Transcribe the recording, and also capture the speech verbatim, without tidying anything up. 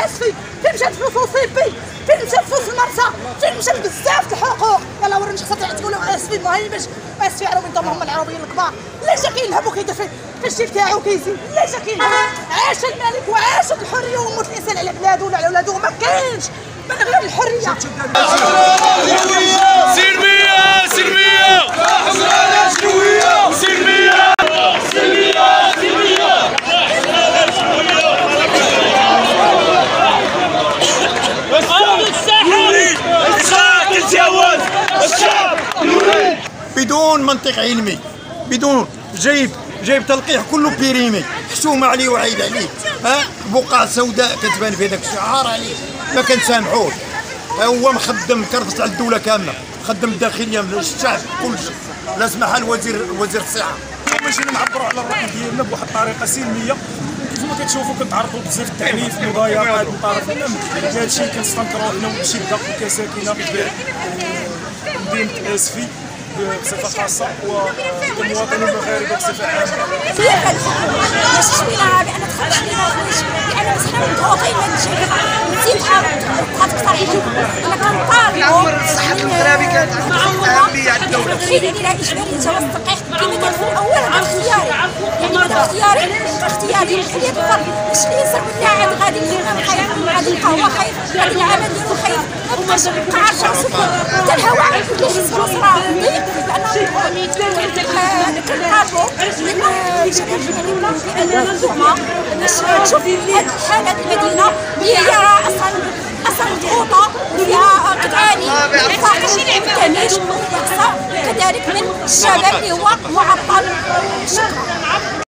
اسفي، فين مشات فلوس وصيبي، فين مشات فلوس المرسى، فين مشات بزاف د الحقوق. يلاه وريني شخص تقولوا اسفي المهم باش اسفي على من هم العربيين الكبار. لا جا كيلهب وكيدير في الشيك تاعو كيزيد، لا جا كيلهب. عاش الملك وعاشت الحريه وموت الانسان على بلادو ولا على ولادو، ما كاينش من غير الحريه. سلميه سلميه سلميه سلميه بدون منطق علمي، بدون جايب جايب تلقيح كله بيريمي، حشومه عليه وعيب عليه، ها بقع سوداء كتبان في هذاك الشعار عليه، ما كنسامحوش. هو مخدم كرفس على الدوله كامله، خدم الداخليه من الشعب كلشي، لا سمح الوزير وزير الصحه. ماشي نعبروا على الراي ديالنا بواحد الطريقه سلميه، كيف ما كتشوفوا كنتعرضوا بزاف التعنيف والمضايقات من طرف الامن. هذا الشيء كنستنكروه حنا بشده كساكنه مدينه اسفي بصفه خاصه وكمواطنين مغاربه بصفه عامه. هي هذه ماشي شويه بان تخرج لنا لان حنا مضغوطين من الشيء نزيد بقات اكثر انا كنطالبوا الصحه المغربي كانت اهميه على الدوله. تخيل الى اجباري جواز التلقيح كما كان في الاول هذا اختياري، يعني هذا اختياري اختياري الحريه الفرد. باش الانسان ولا عاد غادي يلقى خايف، غادي يلقى هو خايف، غادي العمل ديالو خايف، ما بقاش يبقى عارف راسو. حتى الهواء كيحس براسو راه ضيق لانه كنطالبوا من الجميع بان الحكومه باش تشوف هذه الحاله المدينه اللي هي راه اصلا اصلا مضغوطه وفيها كتعاني من الفقر والتهميش والإقصاء، كذلك من الشباب اللي هو معطل. شكرا.